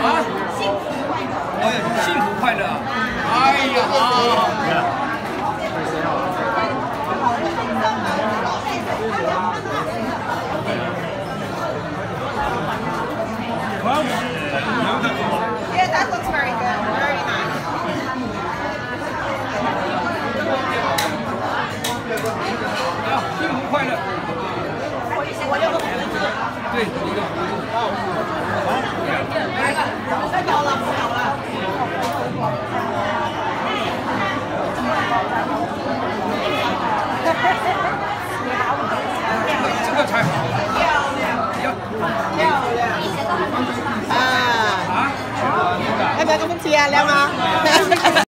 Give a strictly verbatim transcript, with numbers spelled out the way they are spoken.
啊，哎呀，幸福快乐啊！哎呀，好。 Yeah, that looks very good. Very nice. 啊，幸福快乐。 我六个胡子。 对，一个。好， 太高了，不好了。 这个才好。 漂亮，漂亮。啊啊！要不要跟我们贴了吗？